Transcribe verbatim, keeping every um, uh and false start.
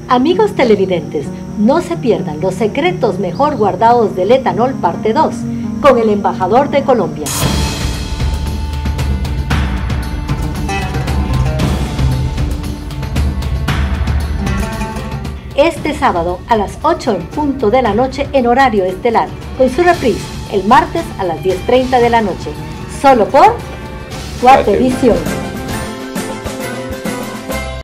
Amigos televidentes, no se pierdan los secretos mejor guardados del etanol parte dos con el embajador de Colombia. Este sábado a las ocho en punto de la noche en horario estelar, con su reprise el martes a las diez treinta de la noche, solo por Guatevisión.